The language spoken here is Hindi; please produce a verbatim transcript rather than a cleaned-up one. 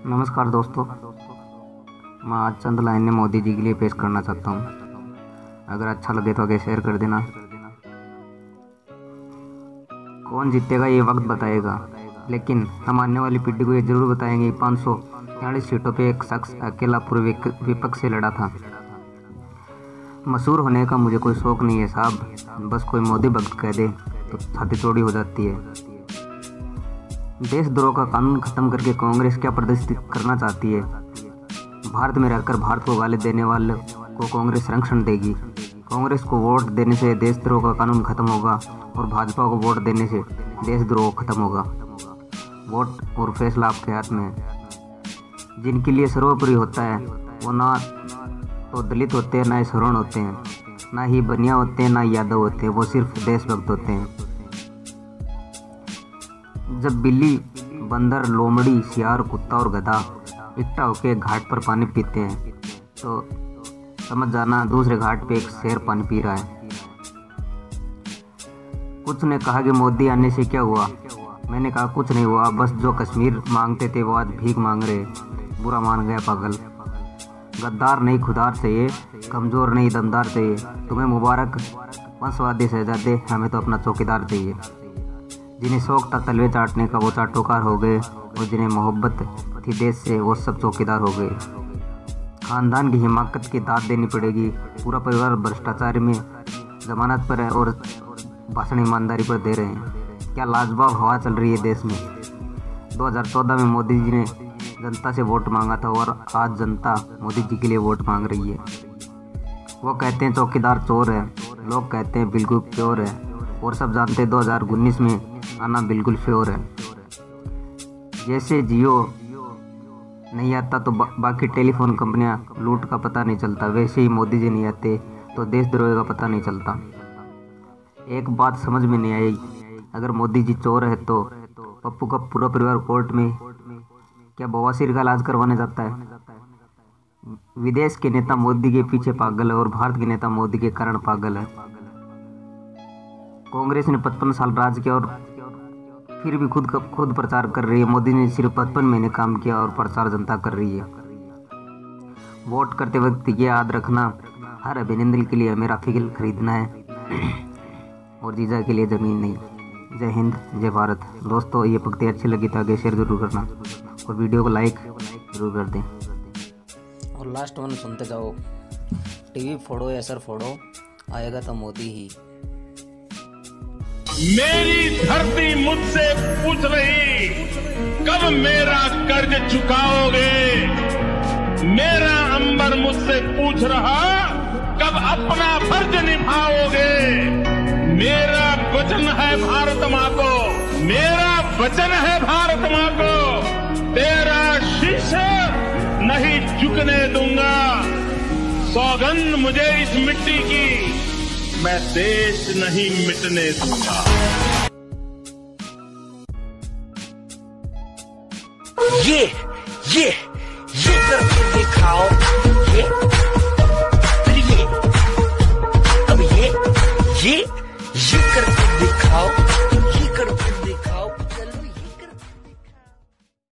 नमस्कार दोस्तों, मैं आज चंद लाइनें मोदी जी के लिए पेश करना चाहता हूँ। अगर अच्छा लगे तो आगे शेयर कर देना। कौन जीतेगा ये वक्त बताएगा, लेकिन हम आने वाली पीढ़ी को ये जरूर बताएंगे कि पाँच सौ चालीस सीटों पे एक शख्स अकेला पूरे विपक्ष से लड़ा था। मशहूर होने का मुझे कोई शौक नहीं है साहब, बस कोई मोदी भक्त कह दे तो छाती चौड़ी हो जाती है। देशद्रोह का कानून खत्म करके कांग्रेस क्या प्रदर्शित करना चाहती है? भारत में रहकर भारत को गाली देने वाले को कांग्रेस संरक्षण देगी। कांग्रेस को वोट देने से देशद्रोह का कानून खत्म होगा और भाजपा को वोट देने से देशद्रोह खत्म होगा। वोट और फैसला आपके हाथ में है। जिनके लिए सर्वोपरि होता है वो ना तो दलित होते हैं, ना ही सवर्ण होते हैं, ना ही बनिया होते हैं, ना यादव होते हैं, वो सिर्फ देशभक्त होते हैं। जब बिल्ली, बंदर, लोमड़ी, सियार, कुत्ता और गधा इकट्ठा होकर घाट पर पानी पीते हैं तो समझ जाना दूसरे घाट पे एक शेर पानी पी रहा है। कुछ ने कहा कि मोदी आने से क्या हुआ? मैंने कहा कुछ नहीं हुआ, बस जो कश्मीर मांगते थे वो आज भीख मांग रहे। बुरा मान गया पागल। गद्दार नहीं खुदार चाहिए, कमज़ोर नहीं दमदार चाहिए। तुम्हें मुबारक वंशवादी शहजादे, हमें तो अपना चौकीदार चाहिए। जिन्हें शौक था तलवे चाटने का वो चाटुकार हो गए, और जिन्हें मोहब्बत थी देश से वो सब चौकीदार हो गए। खानदान की हिमाकत की दाद देनी पड़ेगी। पूरा परिवार भ्रष्टाचार में जमानत पर है और भाषण ईमानदारी पर दे रहे हैं। क्या लाजवाब हवा चल रही है देश में। दो हज़ार चौदह में मोदी जी ने जनता से वोट मांगा था और आज जनता मोदी जी के लिए वोट मांग रही है। वो कहते हैं चौकीदार चोर है, लोग कहते हैं बिल्कुल प्योर है, और सब जानते हैं दो हज़ार उन्नीस में आना बिल्कुल श्योर है। जैसे जियो नहीं आता तो बा, बाकी टेलीफोन कंपनियां लूट का पता नहीं चलता, वैसे ही मोदी जी नहीं आते तो देशद्रोह का पता नहीं चलता। एक बात समझ में नहीं आई, अगर मोदी जी चोर है तो पप्पू का पूरा परिवार कोर्ट में क्या बवासीर का इलाज करवाने जाता है? विदेश के नेता मोदी के पीछे पागल है और भारत के नेता मोदी के कारण पागल है। कांग्रेस ने पचपन साल राज किया और फिर भी खुद खुद प्रचार कर रही है। मोदी ने सिर्फ पचपन महीने काम किया और प्रचार जनता कर रही है। वोट करते वक्त ये याद रखना, हर अभिनंदन के लिए हमें राफेल खरीदना है और जीजा के लिए जमीन नहीं। जय हिंद, जय भारत। दोस्तों, ये पंक्ति अच्छी लगी तो आगे शेयर जरूर करना और वीडियो को लाइक जरूर कर दें। और लास्ट वन सुनते जाओ। टीवी फोड़ो या सर फोड़ो, आएगा तो मोदी ही। मेरी धरती मुझसे पूछ रही कब मेरा कर्ज चुकाओगे। मेरा अंबर मुझसे पूछ रहा कब अपना फर्ज निभाओगे। मेरा वचन है भारत माँ को, मेरा वचन है भारत माँ को, तेरा शीश नहीं झुकने दूंगा। सौगंध मुझे इस मिट्टी की, मैं देश नहीं मिटने दूंगा। ये ये ये करके दिखाओ।